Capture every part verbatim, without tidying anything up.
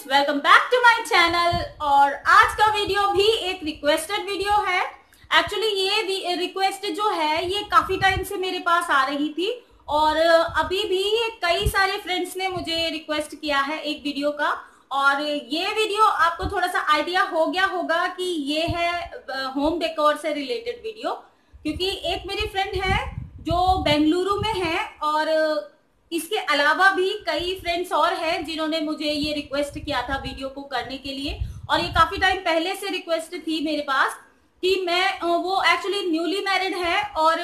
Welcome back to my channel. और आज का वीडियो भी एक रिक्वेस्टेड वीडियो है। एक्चुअली ये रिक्वेस्ट जो है ये काफी टाइम से मेरे पास आ रही थी और अभी भी कई सारे फ्रेंड्स ने मुझे रिक्वेस्ट किया है एक वीडियो का। और ये वीडियो आपको थोड़ा सा आइडिया हो गया होगा कि ये है होम डेकोर से रिलेटेड वीडियो, क्योंकि एक मेरी फ्रेंड है जो बेंगलुरु में है और इसके अलावा भी कई फ्रेंड्स और हैं जिन्होंने मुझे ये रिक्वेस्ट किया था वीडियो को करने के लिए। और ये काफी टाइम पहले से रिक्वेस्ट थी मेरे पास कि मैं वो एक्चुअली न्यूली मैरिड है और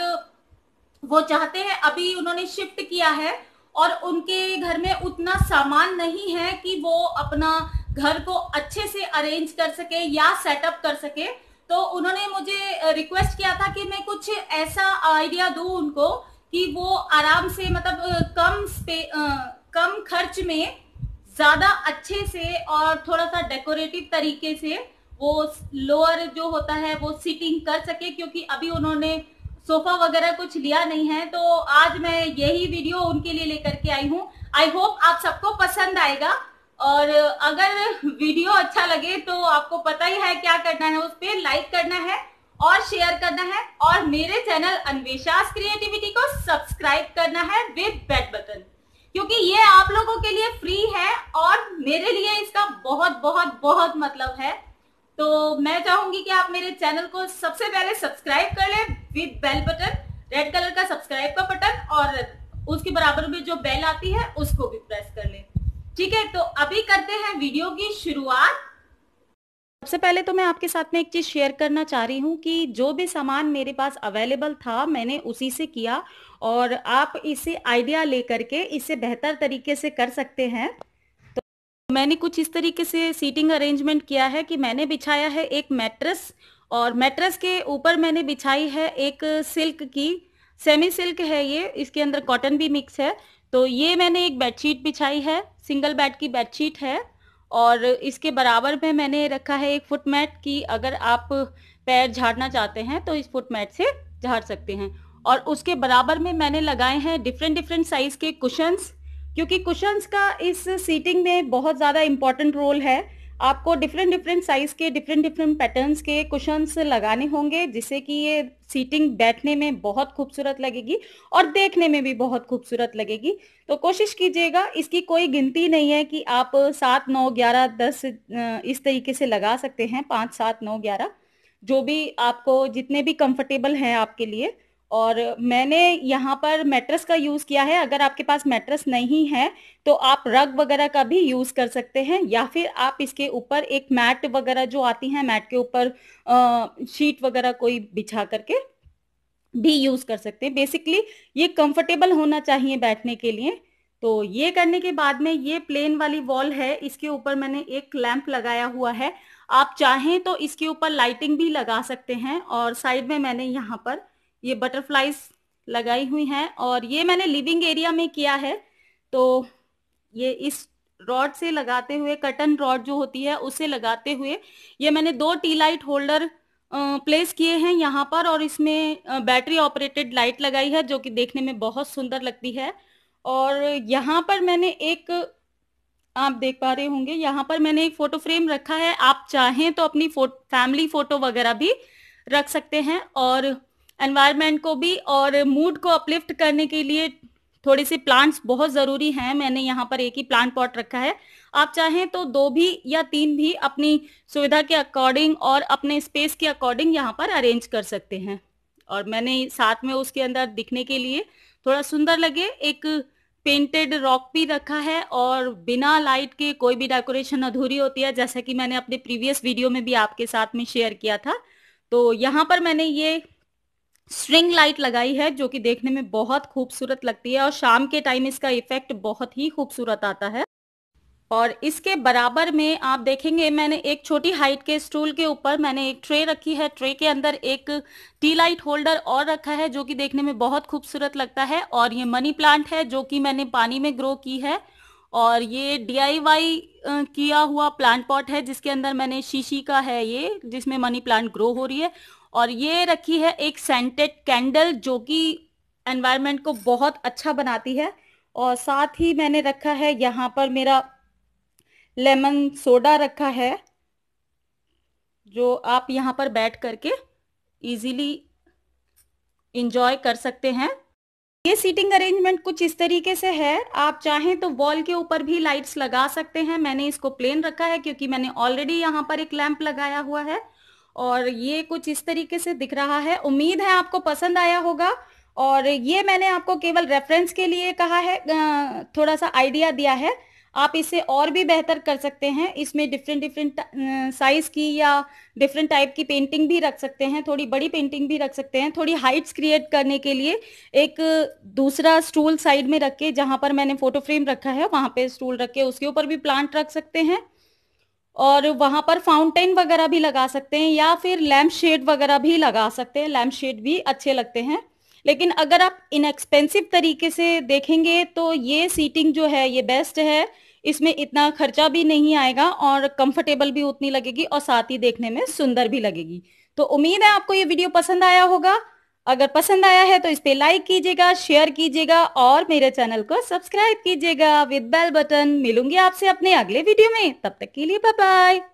वो चाहते हैं, अभी उन्होंने शिफ्ट किया है और उनके घर में उतना सामान नहीं है कि वो अपना घर को अच्छे से अरेंज कर सके या सेटअप कर सके। तो उन्होंने मुझे रिक्वेस्ट किया था कि मैं कुछ ऐसा आइडिया दूं उनको कि वो आराम से मतलब कम स्पे कम खर्च में ज्यादा अच्छे से और थोड़ा सा डेकोरेटिव तरीके से वो लोअर जो होता है वो सीटिंग कर सके, क्योंकि अभी उन्होंने सोफा वगैरह कुछ लिया नहीं है। तो आज मैं यही वीडियो उनके लिए लेकर के आई हूँ। आई होप आप सबको पसंद आएगा और अगर वीडियो अच्छा लगे तो आपको पता ही है क्या करना है, उस पर लाइक करना है और शेयर करना है और मेरे चैनल अन्वेषा क्रिएटिविटी को सब्सक्राइब करना है विद बेल बटन, क्योंकि ये आप लोगों के लिए फ्री है और मेरे लिए इसका बहुत बहुत बहुत मतलब है। तो मैं चाहूंगी कि आप मेरे चैनल को सबसे पहले सब्सक्राइब कर ले with bell button, red colour का सब्सक्राइब का बटन, और उसके बराबर में जो बेल आती है उसको भी प्रेस कर ले। ठीक है, तो अभी करते हैं वीडियो की शुरुआत। सबसे पहले तो मैं आपके साथ में एक चीज शेयर करना चाह रही हूँ कि जो भी सामान मेरे पास अवेलेबल था मैंने उसी से किया और आप इसे आइडिया लेकर के इसे बेहतर तरीके से कर सकते हैं। तो मैंने कुछ इस तरीके से सीटिंग अरेंजमेंट किया है कि मैंने बिछाया है एक मैट्रेस और मैट्रेस के ऊपर मैंने बिछाई है एक सिल्क की, सेमी सिल्क है ये, इसके अंदर कॉटन भी मिक्स है। तो ये मैंने एक बेडशीट बिछाई है, सिंगल बेड की बेडशीट है और इसके बराबर में मैंने रखा है एक फुट मैट की अगर आप पैर झाड़ना चाहते हैं तो इस फुट मैट से झाड़ सकते हैं। और उसके बराबर में मैंने लगाए हैं डिफरेंट डिफरेंट साइज के कुशंस, क्योंकि कुशंस का इस सीटिंग में बहुत ज़्यादा इंपॉर्टेंट रोल है। आपको डिफरेंट डिफरेंट साइज के डिफरेंट डिफरेंट पैटर्न्स के कुशंस लगाने होंगे जिससे कि ये सीटिंग बैठने में बहुत खूबसूरत लगेगी और देखने में भी बहुत खूबसूरत लगेगी। तो कोशिश कीजिएगा, इसकी कोई गिनती नहीं है कि आप सात नौ ग्यारह दस इस तरीके से लगा सकते हैं, पाँच सात नौ ग्यारह जो भी आपको जितने भी कंफर्टेबल हैं आपके लिए। और मैंने यहाँ पर मैट्रेस का यूज किया है, अगर आपके पास मैट्रेस नहीं है तो आप रग वगैरह का भी यूज कर सकते हैं या फिर आप इसके ऊपर एक मैट वगैरह जो आती है मैट के ऊपर शीट वगैरह कोई बिछा करके भी यूज कर सकते हैं। बेसिकली ये कंफर्टेबल होना चाहिए बैठने के लिए। तो ये करने के बाद में ये प्लेन वाली वॉल है, इसके ऊपर मैंने एक लैंप लगाया हुआ है। आप चाहें तो इसके ऊपर लाइटिंग भी लगा सकते हैं और साइड में मैंने यहाँ पर ये बटरफ्लाईज लगाई हुई हैं और ये मैंने लिविंग एरिया में किया है। तो ये इस रॉड से लगाते हुए, कर्टन रॉड जो होती है उसे लगाते हुए ये मैंने दो टी लाइट होल्डर प्लेस किए हैं यहाँ पर और इसमें बैटरी ऑपरेटेड लाइट लगाई है जो कि देखने में बहुत सुंदर लगती है। और यहाँ पर मैंने एक, आप देख पा रहे होंगे, यहाँ पर मैंने एक फोटो फ्रेम रखा है। आप चाहें तो अपनी फो, फैमिली फोटो वगैरह भी रख सकते हैं और एनवायरनमेंट को भी और मूड को अपलिफ्ट करने के लिए थोड़े से प्लांट्स बहुत ज़रूरी हैं। मैंने यहाँ पर एक ही प्लांट पॉट रखा है, आप चाहें तो दो भी या तीन भी अपनी सुविधा के अकॉर्डिंग और अपने स्पेस के अकॉर्डिंग यहाँ पर अरेंज कर सकते हैं। और मैंने साथ में उसके अंदर दिखने के लिए थोड़ा सुंदर लगे एक पेंटेड रॉक भी रखा है और बिना लाइट के कोई भी डेकोरेशन अधूरी होती है, जैसा कि मैंने अपने प्रीवियस वीडियो में भी आपके साथ में शेयर किया था। तो यहाँ पर मैंने ये स्ट्रिंग लाइट लगाई है जो कि देखने में बहुत खूबसूरत लगती है और शाम के टाइम इसका इफेक्ट बहुत ही खूबसूरत आता है। और इसके बराबर में आप देखेंगे मैंने एक छोटी हाइट के स्टूल के ऊपर मैंने एक ट्रे रखी है, ट्रे के अंदर एक टी लाइट होल्डर और रखा है जो कि देखने में बहुत खूबसूरत लगता है। और ये मनी प्लांट है जो कि मैंने पानी में ग्रो की है और ये डी आई वाई किया हुआ प्लांट पॉट है जिसके अंदर मैंने शीशी का है ये, जिसमें मनी प्लांट ग्रो हो रही है। और ये रखी है एक सेंटेड कैंडल जो कि एनवायरनमेंट को बहुत अच्छा बनाती है। और साथ ही मैंने रखा है यहाँ पर मेरा लेमन सोडा रखा है जो आप यहाँ पर बैठ करके इजीली इंजॉय कर सकते हैं। ये सीटिंग अरेंजमेंट कुछ इस तरीके से है। आप चाहें तो वॉल के ऊपर भी लाइट्स लगा सकते हैं। मैंने इसको प्लेन रखा है क्योंकि मैंने ऑलरेडी यहाँ पर एक लैंप लगाया हुआ है। और ये कुछ इस तरीके से दिख रहा है। उम्मीद है आपको पसंद आया होगा। और ये मैंने आपको केवल रेफरेंस के लिए कहा है, थोड़ा सा आइडिया दिया है। आप इसे और भी बेहतर कर सकते हैं। इसमें डिफरेंट डिफरेंट साइज की या डिफरेंट टाइप की पेंटिंग भी रख सकते हैं, थोड़ी बड़ी पेंटिंग भी रख सकते हैं। थोड़ी हाइट्स क्रिएट करने के लिए एक दूसरा स्टूल साइड में रख के, जहां पर मैंने फोटो फ्रेम रखा है वहां पे स्टूल रख के उसके ऊपर भी प्लांट रख सकते हैं। और वहां पर फाउंटेन वगैरह भी लगा सकते हैं या फिर लैम्प शेड वगैरह भी लगा सकते हैं। लैम्प शेड भी अच्छे लगते हैं। लेकिन अगर आप इनएक्सपेंसिव तरीके से देखेंगे तो ये सीटिंग जो है ये बेस्ट है। इसमें इतना खर्चा भी नहीं आएगा और कंफर्टेबल भी उतनी लगेगी और साथ ही देखने में सुंदर भी लगेगी। तो उम्मीद है आपको ये वीडियो पसंद आया होगा। अगर पसंद आया है तो इस पे लाइक कीजिएगा, शेयर कीजिएगा और मेरे चैनल को सब्सक्राइब कीजिएगा विद बेल बटन। मिलूंगी आपसे अपने अगले वीडियो में, तब तक के लिए बाय बाय।